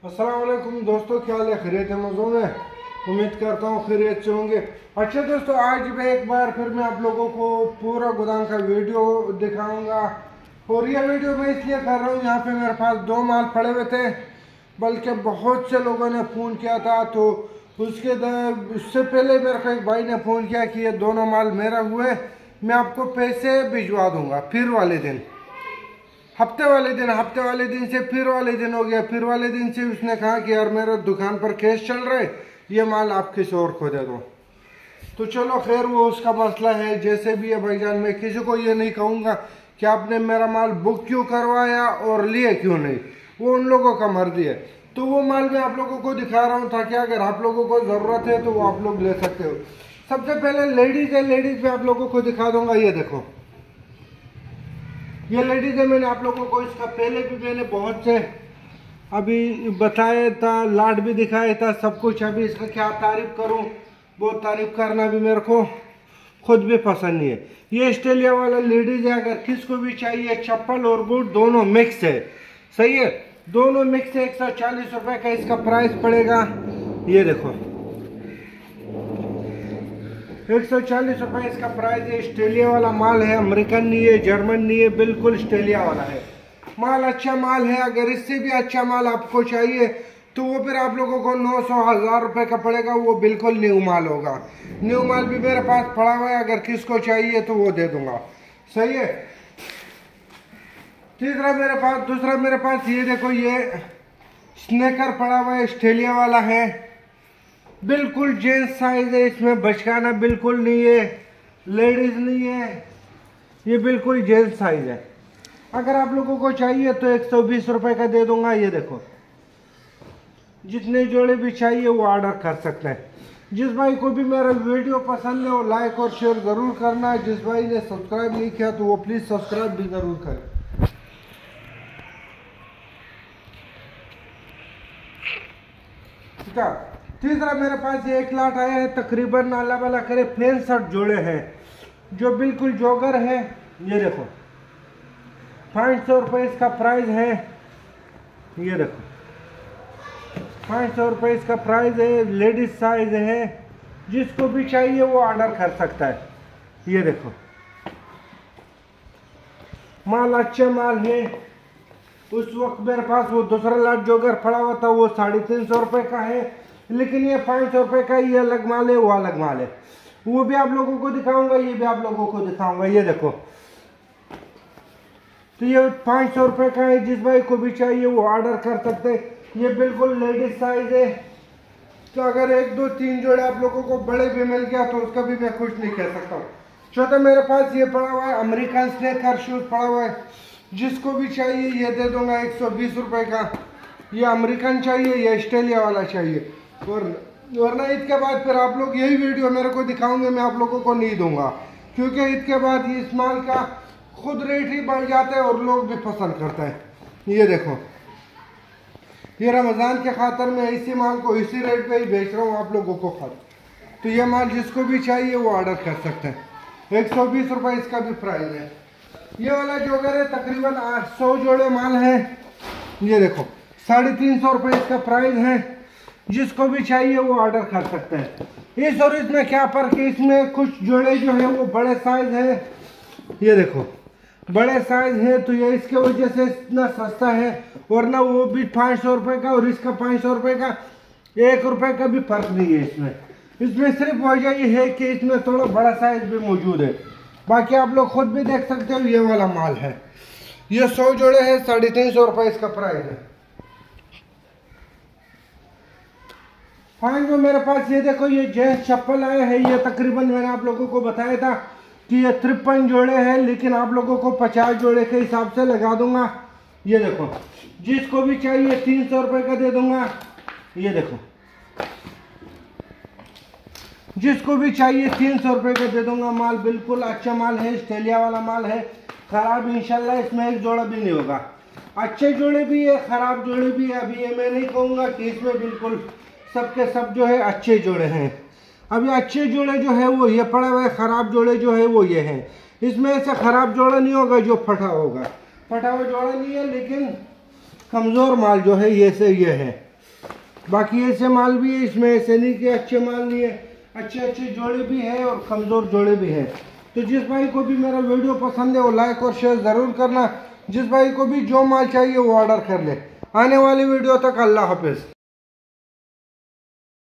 अस्सलाम वालेकुम दोस्तों, क्या हाल है? खैरियत है? मज़ों में? उम्मीद करता हूँ खैरियत से होंगे। अच्छा दोस्तों, आज भी एक बार फिर मैं आप लोगों को पूरा गोदाम का वीडियो दिखाऊंगा। और ये वीडियो मैं इसलिए कर रहा हूँ, यहाँ पे मेरे पास 2 माल पड़े हुए थे, बल्कि बहुत से लोगों ने फ़ोन किया था। तो उससे पहले मेरे को एक भाई ने फ़ोन किया कि ये दोनों माल मेरा हुए, मैं आपको पैसे भिजवा दूँगा। फिर वाले दिन हफ्ते वाले दिन से फिर वाले दिन हो गया। फिर वाले दिन से उसने कहा कि यार मेरे दुकान पर केस चल रहे, ये माल आप किसी और को दे दो। तो चलो खैर, वो उसका मसला है। जैसे भी है भाईजान, मैं किसी को ये नहीं कहूँगा कि आपने मेरा माल बुक क्यों करवाया और लिए क्यों नहीं, वो उन लोगों का मर्जी है। तो वो माल मैं आप लोगों को दिखा रहा हूँ ताकि अगर आप लोगों को ज़रूरत है तो वो आप लोग ले सकते हो। सबसे पहले लेडीज़ है, लेडीज़ में आप लोगों को दिखा दूँगा। ये देखो, ये लेडीज़ है। मैंने आप लोगों को इसका पहले भी मैंने बहुत से अभी बताया था, लाट भी दिखाया था, सब कुछ। अभी इसका क्या तारीफ करूं, वो तारीफ करना भी मेरे को खुद भी पसंद नहीं है। ये ऑस्ट्रेलिया वाला लेडीज़ है, अगर किसको भी चाहिए, चप्पल और बूट दोनों मिक्स है, सही है, दोनों मिक्स है। 140 रुपये का इसका प्राइस पड़ेगा। ये देखो, 140 रुपये इसका प्राइस है। ऑस्ट्रेलिया वाला माल है, अमेरिकन नहीं है, जर्मन नहीं है, बिल्कुल ऑस्ट्रेलिया वाला है माल। अच्छा माल है। अगर इससे भी अच्छा माल आपको चाहिए तो वो फिर आप लोगों को 900-1000 रुपये का पड़ेगा। वो बिल्कुल न्यू माल होगा। न्यू माल भी मेरे पास पड़ा हुआ है, अगर किसको चाहिए तो वो दे दूंगा, सही है। दूसरा मेरे पास ये देखो, ये स्नेकर पड़ा हुआ है, ऑस्ट्रेलिया वाला है, बिल्कुल जेंट्स साइज है। इसमें बचकाना बिल्कुल नहीं है, लेडीज नहीं है, ये बिल्कुल जेंट्स साइज है। अगर आप लोगों को चाहिए तो 120 रुपये का दे दूंगा। ये देखो, जितने जोड़े भी चाहिए वो ऑर्डर कर सकते हैं। जिस भाई को भी मेरा वीडियो पसंद है वो लाइक और शेयर ज़रूर करना है। जिस भाई ने सब्सक्राइब नहीं किया तो वो प्लीज़ सब्सक्राइब भी ज़रूर करें। ठीक है। तीसरा मेरे पास ये एक लाट आया है, तकरीबन अल्लाह वाला करे 65 जोड़े हैं, जो बिल्कुल जोगर है। ये देखो, 500 रुपये इसका प्राइस है। ये देखो, 500 रुपये इसका प्राइस है, लेडीज साइज है। जिसको भी चाहिए वो ऑर्डर कर सकता है। ये देखो, माल अच्छा माल है। उस वक्त मेरे पास वो दूसरा लाट जोगर पड़ा हुआ था, वो 350 रुपये का है, लेकिन ये 500 रुपये का। ये अलग माल है, वो अलग माल है। वो भी आप लोगों को दिखाऊंगा, ये भी आप लोगों को दिखाऊंगा। ये देखो, तो ये 500 रुपये का है। जिस भाई को भी चाहिए वो ऑर्डर कर सकते हैं। ये बिल्कुल लेडीज साइज है। तो अगर 1, 2, 3 जोड़े आप लोगों को बड़े भी मिल गया तो उसका भी मैं कुछ नहीं कह सकता हूँ। चौथा मेरे पास ये पड़ा हुआ है, अमेरिकन स्नेकर शूज पड़ा हुआ है। जिसको भी चाहिए ये दे दूंगा 120 रुपये का। ये अमेरिकन चाहिए, ये ऑस्ट्रेलिया वाला चाहिए। वरना ईद के बाद फिर आप लोग यही वीडियो मेरे को दिखाओगे, मैं आप लोगों को नहीं दूंगा, क्योंकि ईद के बाद ये इस माल का खुद रेट ही बढ़ जाता है और लोग भी पसंद करते हैं। ये देखो, ये रमज़ान के खातर मैं इसी माल को इसी रेट पे ही बेच रहा हूँ आप लोगों को खातिर। तो ये माल जिसको भी चाहिए वो ऑर्डर कर सकते हैं। 120 रुपये इसका भी प्राइस है। ये वाला जोगर है, तकरीबन 100 जोड़े माल है। ये देखो, 350 रुपये इसका प्राइस है। जिसको भी चाहिए वो ऑर्डर कर सकते हैं। इस और इसमें क्या फ़र्क है, इसमें कुछ जोड़े जो है वो बड़े साइज है। ये देखो, बड़े साइज है, तो ये इसके वजह से इतना सस्ता है। वरना वो भी 500 रुपये का और इसका 500 रुपये का 1 रुपये का भी फर्क नहीं है इसमें सिर्फ वजह ये है कि इसमें थोड़ा बड़ा साइज भी मौजूद है। बाकी आप लोग खुद भी देख सकते हो, ये वाला माल है। ये 100 जोड़े है, 350 रुपये इसका प्राइस है। फाइन में मेरे पास ये देखो, ये जेंट्स चप्पल आए हैं। ये तकरीबन मैंने आप लोगों को बताया था कि ये 53 जोड़े हैं, लेकिन आप लोगों को 50 जोड़े के हिसाब से लगा दूंगा। ये देखो, जिसको भी चाहिए 300 रुपये का दे दूंगा। ये देखो, जिसको भी चाहिए 300 रुपये का दे दूंगा। माल बिल्कुल अच्छा माल है, ऑस्ट्रेलिया वाला माल है। खराब इंशाल्लाह इसमें एक जोड़ा भी नहीं होगा। अच्छे जोड़े भी है, खराब जोड़े भी है। अभी ये मैं नहीं कहूँगा कि इसमें बिल्कुल सबके सब जो है अच्छे जोड़े हैं। अभी अच्छे जोड़े जो है वो ये पड़े हुए, खराब जोड़े जो है वो ये हैं। इसमें से खराब जोड़ा नहीं होगा जो फटा होगा। फटा हुआ जोड़ा नहीं है, लेकिन कमज़ोर माल जो है ये से ये है। बाकी ऐसे माल भी है इसमें, ऐसे नहीं कि अच्छे माल नहीं है, अच्छे अच्छे जोड़े भी है और कमज़ोर जोड़े भी है। तो जिस भाई को भी मेरा वीडियो पसंद है वो लाइक और शेयर ज़रूर करना। जिस भाई को भी जो माल चाहिए वो ऑर्डर कर ले। आने वाली वीडियो तक अल्लाह हाफिज़।